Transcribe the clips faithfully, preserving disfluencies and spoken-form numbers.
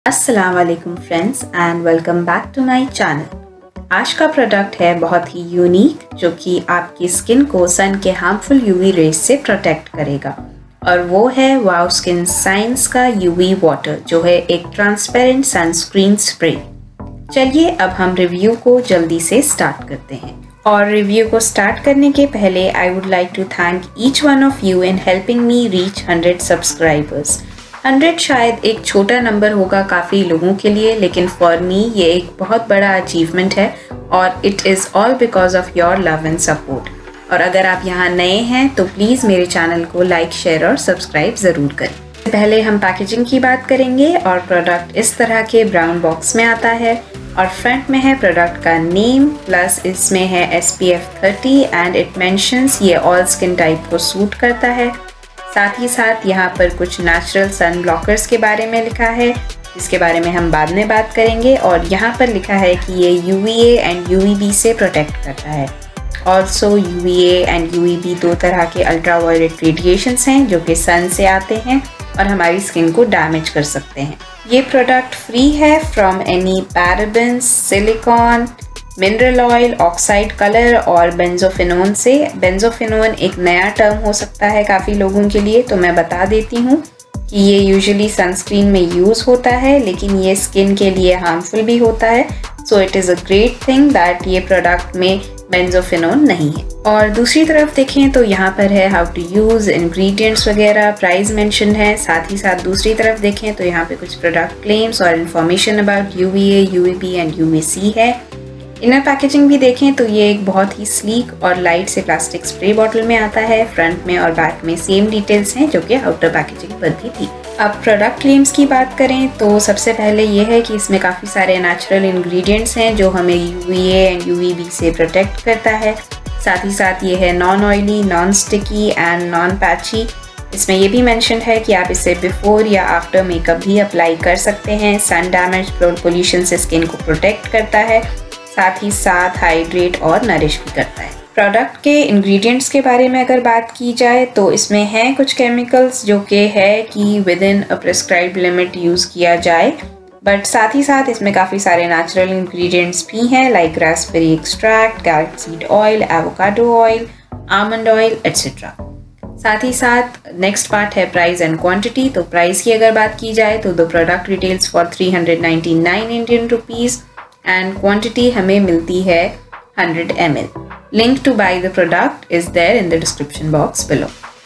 अस्सलाम वालेकुम friends and welcome back to my channel. आज का प्रोडक्ट है बहुत ही यूनिक जो कि आपकी स्किन को सन के हार्मफुल यूवी रेज से प्रोटेक्ट करेगा और वो है वाओ स्किन साइंस का यूवी वाटर जो है एक ट्रांसपेरेंट सनस्क्रीन स्प्रे। चलिए अब हम रिव्यू को जल्दी से स्टार्ट करते हैं और रिव्यू को स्टार्ट करने के पहले I would like to thank each one of you in helping me reach hundred subscribers. Hundred शायद एक छोटा नंबर होगा काफ़ी लोगों के लिए, लेकिन फॉर मी ये एक बहुत बड़ा अचीवमेंट है और it is all because of your love and support. और अगर आप यहाँ नए हैं तो प्लीज़ मेरे चैनल को लाइक शेयर और सब्सक्राइब ज़रूर करें। पहले हम पैकेजिंग की बात करेंगे और प्रोडक्ट इस तरह के ब्राउन बॉक्स में आता है और फ्रंट में है प्रोडक्ट का नेम प्लस इसमें है S P F thirty and it mentions ये ऑल स्किन टाइप को सूट करता है। साथ ही साथ यहाँ पर कुछ नेचुरल सन ब्लॉकर्स के बारे में लिखा है जिसके बारे में हम बाद में बात करेंगे और यहाँ पर लिखा है कि ये U V A and U V B से प्रोटेक्ट करता है। Also U V A and U V B दो तरह के अल्ट्रा वायलेट रेडिएशंस हैं जो कि सन से आते हैं और हमारी स्किन को डैमेज कर सकते हैं। ये प्रोडक्ट फ्री है from any parabens, silicone, mineral oil, oxide colour और बेंजोफिनोन से। बेंजोफिनोन एक नया टर्म हो सकता है काफ़ी लोगों के लिए, तो मैं बता देती हूँ कि ये यूजुअली सनस्क्रीन में यूज़ होता है लेकिन ये स्किन के लिए हार्मफुल भी होता है। So it is a great thing that ये प्रोडक्ट में बेंजोफिनोन नहीं है। और दूसरी तरफ देखें तो यहाँ पर है हाउ टू यूज़, इंग्रेडिएंट्स वगैरह, प्राइस मेंशन है। साथ ही साथ दूसरी तरफ देखें तो यहाँ पे कुछ प्रोडक्ट क्लेम्स और information about U V A, U V B and U V C है। इनर पैकेजिंग भी देखें तो ये एक बहुत ही स्लीक और लाइट से प्लास्टिक स्प्रे बॉटल में आता है। फ्रंट में और बैक में सेम डिटेल्स हैं जो कि आउटर पैकेजिंग पर भी थी। अब प्रोडक्ट क्लेम्स की बात करें तो सबसे पहले ये है कि इसमें काफ़ी सारे नेचुरल इंग्रेडिएंट्स हैं जो हमें U V A and U V B से प्रोटेक्ट करता है। साथ ही साथ ये है non oily, non sticky and non patchy. इसमें ये भी मेंशन है कि आप इसे बिफोर या आफ्टर मेकअप भी अप्लाई कर सकते हैं। सन डैमेज पोल्यूशन से स्किन को प्रोटेक्ट करता है, साथ ही साथ हाइड्रेट और नरिश भी करता है। प्रोडक्ट के इंग्रेडिएंट्स के बारे में अगर बात की जाए तो इसमें हैं कुछ केमिकल्स जो कि है कि within a prescribed limit use किया जाए, बट साथ ही साथ इसमें काफ़ी सारे नेचुरल इंग्रेडिएंट्स भी हैं like raspberry extract, carrot seed oil, avocado oil, almond oil etcetera. साथ ही साथ नेक्स्ट पार्ट है प्राइस एंड क्वांटिटी। तो प्राइस की अगर बात की जाए तो the product retails for three hundred ninety nine Indian rupees and quantity हमें मिलती है hundred M L. Link to buy the product is there in the description box below.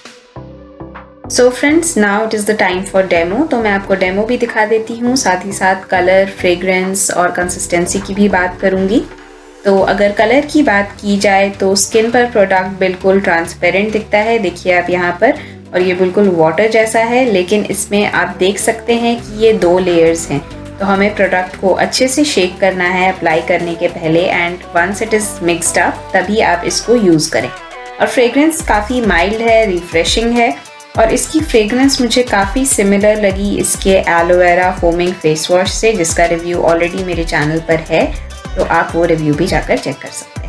So friends, now it is the time for demo. तो मैं आपको demo भी दिखा देती हूँ, साथ ही साथ कलर, फ्रेग्रेंस और कंसिस्टेंसी की भी बात करूँगी। तो अगर कलर की बात की जाए तो स्किन पर प्रोडक्ट बिल्कुल ट्रांसपेरेंट दिखता है, देखिए आप यहाँ पर, और ये बिल्कुल वाटर जैसा है, लेकिन इसमें आप देख सकते हैं कि ये दो लेयर्स हैं। तो हमें प्रोडक्ट को अच्छे से शेक करना है अप्लाई करने के पहले and once it is mixed up तभी आप इसको यूज़ करें। और फ्रेग्रेंस काफ़ी माइल्ड है, रिफ्रेशिंग है और इसकी फ्रेग्रेंस मुझे काफ़ी सिमिलर लगी इसके एलोवेरा फोमिंग फेस वॉश से, जिसका रिव्यू ऑलरेडी मेरे चैनल पर है, तो आप वो रिव्यू भी जाकर चेक कर सकते हैं।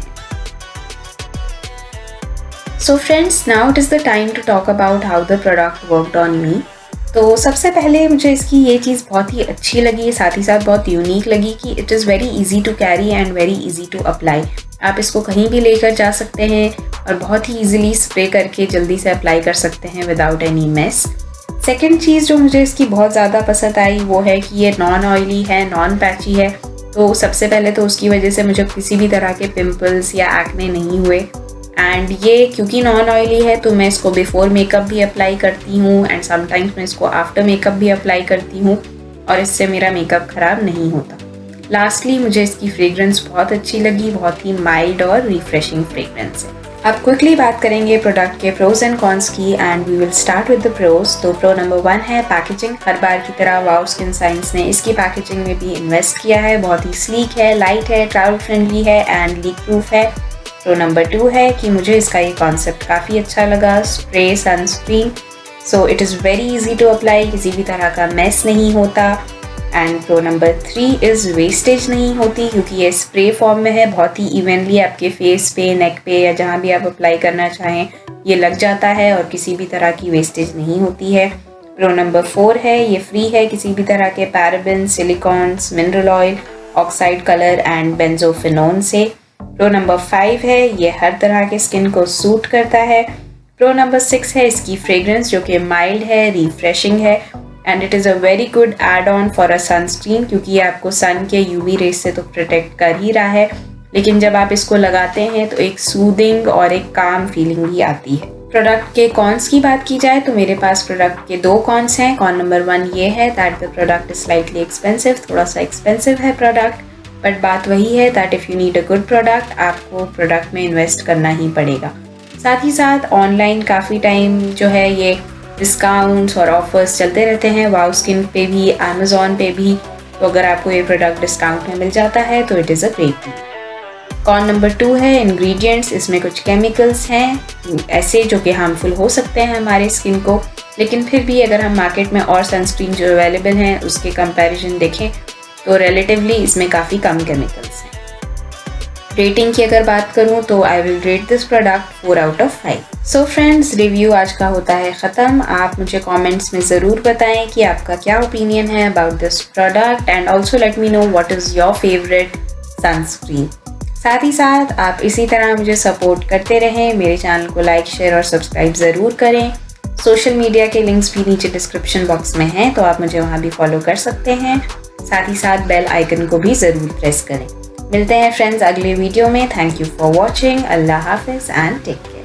So friends, now it is the time to talk about how the product worked on me. तो सबसे पहले मुझे इसकी ये चीज़ बहुत ही अच्छी लगी, साथ ही साथ बहुत यूनिक लगी कि it is very easy to carry and very easy to apply. आप इसको कहीं भी लेकर जा सकते हैं और बहुत ही इजीली स्प्रे करके जल्दी से अप्लाई कर सकते हैं विदाउट एनी मेस। सेकंड चीज़ जो मुझे इसकी बहुत ज़्यादा पसंद आई वो है कि ये नॉन ऑयली है, नॉन पैची है। तो सबसे पहले तो उसकी वजह से मुझे किसी भी तरह के पिम्पल्स या एक्ने नहीं हुए एंड ये क्योंकि नॉन ऑयली है तो मैं इसको बिफोर मेकअप भी अप्लाई करती हूँ एंड समटाइम्स मैं इसको आफ्टर मेकअप भी अप्लाई करती हूँ और इससे मेरा मेकअप ख़राब नहीं होता। लास्टली मुझे इसकी फ्रेग्रेंस बहुत अच्छी लगी, बहुत ही माइल्ड और रिफ्रेशिंग फ्रेग्रेंस है। अब क्विकली बात करेंगे प्रोडक्ट के प्रोज एंड कॉन्स की and we will start with the pros. तो प्रो नंबर वन है पैकेजिंग। हर बार की तरह वाओ स्किन साइंस ने इसकी पैकेजिंग में भी इन्वेस्ट किया है, बहुत ही स्लीक है, लाइट है, ट्रैवल फ्रेंडली है एंड लीक प्रूफ है। तो नंबर टू है कि मुझे इसका ये कॉन्सेप्ट काफ़ी अच्छा लगा, spray sunscreen, so it is very easy to apply, किसी भी तरह का मेस नहीं होता। And pro number three is wastage नहीं होती क्योंकि ये स्प्रे फॉर्म में है, बहुत ही इवनली आपके फेस पे, नेक पे या जहाँ भी आप अप्लाई करना चाहें ये लग जाता है और किसी भी तरह की वेस्टेज नहीं होती है। प्रो नंबर फोर है, ये फ्री है किसी भी तरह के paraben, silicones, mineral oil, oxide colour and benzophenone से। प्रो नंबर फाइव है, ये हर तरह के स्किन को सूट करता है। प्रो नंबर सिक्स है, इसकी फ्रेग्रेंस जो कि माइल्ड है, रिफ्रेशिंग है and it is a very good add on for a sunscreen, क्योंकि ये आपको सन के यूवी रेस से तो प्रोटेक्ट कर ही रहा है, लेकिन जब आप इसको लगाते हैं तो एक सूदिंग और एक काम फीलिंग भी आती है। प्रोडक्ट के कॉन्स की बात की जाए तो मेरे पास प्रोडक्ट के दो कॉन्स हैं। कॉन नंबर वन ये है that the product is slightly expensive, थोड़ा सा एक्सपेंसिव है प्रोडक्ट, बट बात वही है that if you need a good product आपको प्रोडक्ट में इन्वेस्ट करना ही पड़ेगा। साथ ही साथ ऑनलाइन काफ़ी टाइम जो है ये डिस्काउंट्स और ऑफर्स चलते रहते हैं, वाओ स्किन पे भी, अमेज़ॉन पे भी, तो अगर आपको ये प्रोडक्ट डिस्काउंट में मिल जाता है तो it is a great deal. Con number two है इंग्रेडिएंट्स। इसमें कुछ केमिकल्स हैं ऐसे जो कि हार्मफुल हो सकते हैं हमारे स्किन को, लेकिन फिर भी अगर हम मार्केट में और सनस्क्रीन जो अवेलेबल हैं उसके कंपैरिजन देखें तो रिलेटिवली इसमें काफ़ी कम केमिकल्स हैं। रेटिंग की अगर बात करूं तो I will rate this product four out of five. So friends, review आज का होता है ख़त्म। आप मुझे कमेंट्स में ज़रूर बताएं कि आपका क्या ओपिनियन है about this product and also let me know what is your favourite sunscreen. साथ ही साथ आप इसी तरह मुझे सपोर्ट करते रहें, मेरे चैनल को लाइक, शेयर और सब्सक्राइब ज़रूर करें। सोशल मीडिया के लिंक्स भी नीचे डिस्क्रिप्शन बॉक्स में हैं, तो आप मुझे वहाँ भी फॉलो कर सकते हैं। साथ ही साथ बेल आइकन को भी ज़रूर प्रेस करें। मिलते हैं फ्रेंड्स अगले वीडियो में। Thank you for watching. अल्लाह हाफिज़ एंड टेक केयर।